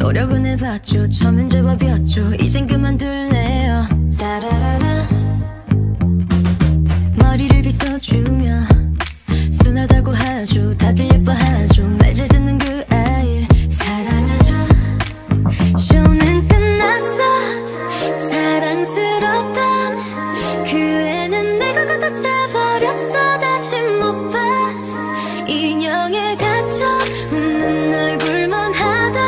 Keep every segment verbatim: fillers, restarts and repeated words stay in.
노력은 해봤죠. 처음엔 제법이었죠. 이젠 그만둘래요. 따라라라. 머리를 빗어주며 순하다고 하죠. 다들 예뻐하죠. 말 잘 듣는 그 아이 사랑하죠. 쇼는 끝났어. 사랑스럽던 그 애는 내가 걷어차버렸어. 다시 못 봐. 인형에 갇혀 웃는 얼굴만 하던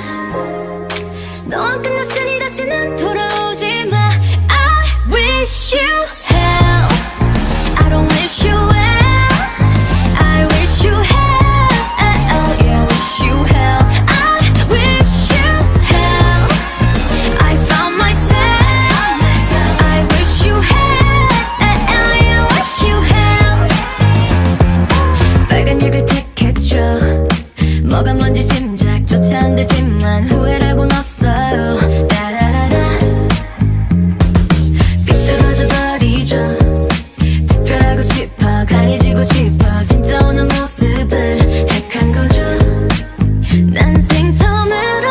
너와 끝났으니 다시는 돌아오지 마. I wish you hell. I don't wish you well. I wish you hell. Yeah, wish you hell. I wish you hell. I found myself. I wish you hell. Yeah, wish you hell. 빨간 약을 택했죠. 뭐가 뭔지 짐작조차 안 되지만 후회라고는 없어요. 따라라라. 비뚤어져 버리죠. 특별하고 싶어 강해지고 싶어 진짜 오는 모습을 택한 거죠. 난생 처음으로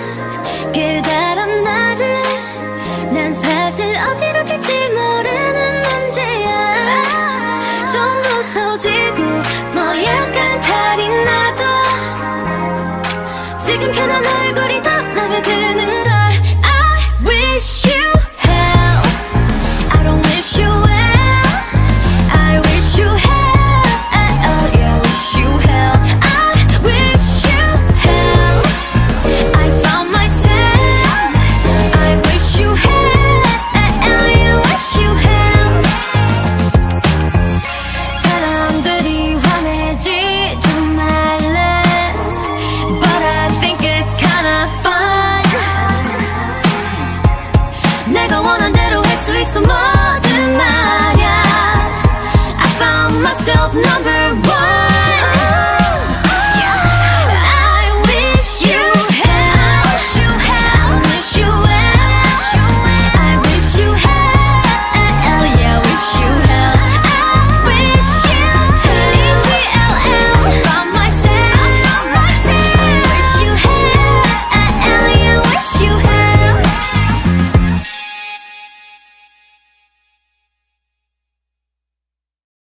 깨달은 나를 난 사실 어디로 갈지 모르는 문제야. 좀 무서워지고 뭐 약간 탈이 나도 지금 편한 얼굴